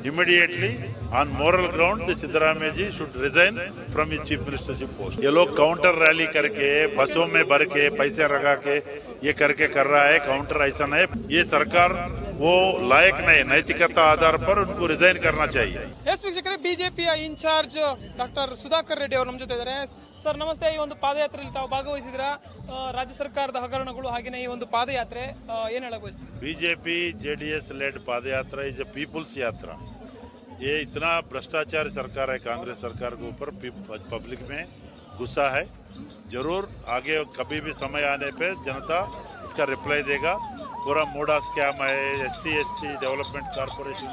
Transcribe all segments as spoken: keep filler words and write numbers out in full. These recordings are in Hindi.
immediately on moral ground the Siddaramaiah ji should resign from his chief ministership post. ये लोग काउंटर रैली करके बसों में भर के पैसे लगा के ये करके कर रहा है। काउंटर ऐसा नहीं, ये सरकार वो लायक नहीं, नैतिकता आधार पर उनको रिजाइन करना चाहिए। ಎಸ್ ವೀಕ್ಷಕರೇ, ಬಿಜೆಪಿಯ ಇನ್ಚಾರ್ಜ್ ಡಾಕ್ಟರ್ ಸುಧಾಕರ್ ರೆಡ್ಡಿ ಅವರು ನಮ್ಮ ಜೊತೆ ಇದ್ದಾರೆ. ಸರ್ ನಮಸ್ತೆ. ಈ ಒಂದು ಪಾದಯಾತ್ರೆಯಲ್ಲಿ ತಾವು ಭಾಗವಹಿಸಿದ್ರ, ರಾಜ್ಯ ಸರ್ಕಾರದ ಹಗರಣಗಳು ಹಾಗೆಯೇ ಈ ಒಂದು ಪಾದಯಾತ್ರೆ ಏನ್ ಹೇಳಕ್ ಬಯಸ್ತೀರಿ? BJP JDS led padayatra is a people's yatra. ये इतना भ्रष्टाचार सरकार है, कांग्रेस सरकार के ऊपर पब्लिक में गुस्सा है। जरूर आगे कभी भी समय आने पे जनता इसका रिप्लाई देगा। पूरा मोडा स्कैम है, ST ST development corporation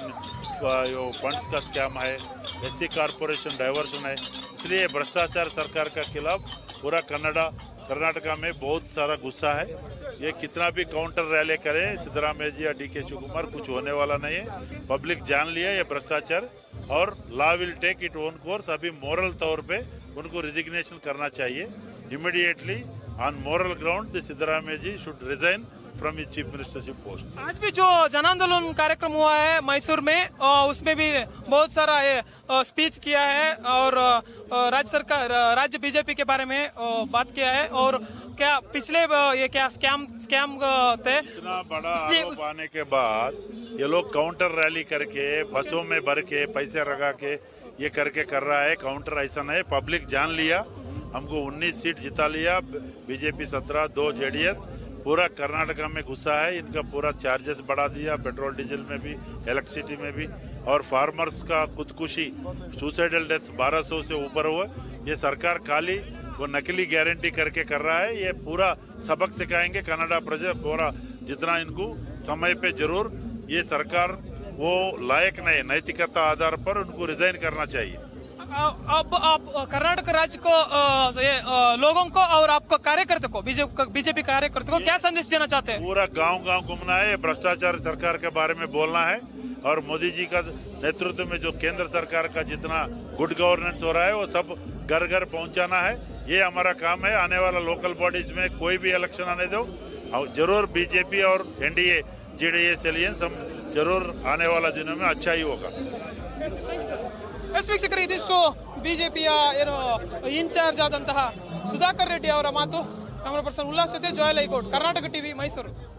funds का स्कैम है, एससी कारपोरेशन डाइवर्शन है। इसलिए भ्रष्टाचार सरकार का खिलाफ पूरा कन्नड़ा कर्नाटका में बहुत सारा गुस्सा है। ये कितना भी काउंटर रैली करे सिद्धरामैया जी या डी के शिवकुमार, कुछ होने वाला नहीं है। पब्लिक जान लिया ये भ्रष्टाचार और law will take it own course. अभी मोरल तौर पे उनको रिजिग्नेशन करना चाहिए। Immediately on moral ground the Siddaramaiah ji should resign from his chief ministership post. आज भी जो जन आंदोलन कार्यक्रम हुआ है मैसूर में, उसमें भी बहुत सारा स्पीच किया है और राज्य सरकार राज्य बीजेपी के बारे में बात किया है। और क्या पिछले ये क्या स्कैम स्कैम थे, इतना बड़ा आरोप आने के बाद ये लोग काउंटर रैली करके बसों में भर के पैसे लगा के ये करके कर रहा है। काउंटर ऐसा नहीं, पब्लिक जान लिया। हमको उन्नीस सीट जिता लिया, बीजेपी सत्रह, दो जेडीएस। पूरा कर्नाटका में गुस्सा है, इनका पूरा चार्जेस बढ़ा दिया, पेट्रोल डीजल में भी, इलेक्ट्रिसिटी में भी। और फार्मर्स का खुदकुशी सुसाइडल डेथ्स बारह सौ से ऊपर हुआ। ये सरकार खाली वो नकली गारंटी करके कर रहा है। ये पूरा सबक सिखाएंगे कन्नड़ा प्रजा पूरा जितना इनको समय पे। जरूर ये सरकार वो लायक नहीं, नैतिकता आधार पर उनको रिजाइन करना चाहिए। अब आप कर्नाटक राज्य को ये लोगों को और आपको कार्यकर्ता को बीजेपी कार्यकर्ता को क्या संदेश देना चाहते हैं? पूरा गांव गांव घूमना है, भ्रष्टाचार सरकार के बारे में बोलना है और मोदी जी का नेतृत्व में जो केंद्र सरकार का जितना गुड गवर्नेंस हो रहा है वो सब घर घर पहुंचाना है। ये हमारा काम है। आने वाला लोकल बॉडीज में कोई भी इलेक्शन आने दो, जरूर बीजेपी और एनडीए जेडीएस एलियंस हम जरूर आने वाला दिनों में अच्छा ही होगा। ಎಸ್ ವೀಕ್ಷಕರೇ, ಇದಿಷ್ಟು ಬಿಜೆಪಿಯ ಏನು ಇನ್ಚಾರ್ಜ್ ಆದಂತಹ ಸುಧಾಕರ್ ರೆಡ್ಡಿ ಅವರ ಮಾತು. ಕ್ಯಾಮರಾ ಪರ್ಸನ್ ಉಲ್ಲಾಸ್ ಜೊತೆ ಜೋಯಲ್ ಐಕೋಟ್, ಕರ್ನಾಟಕ ಟಿವಿ, ಮೈಸೂರು.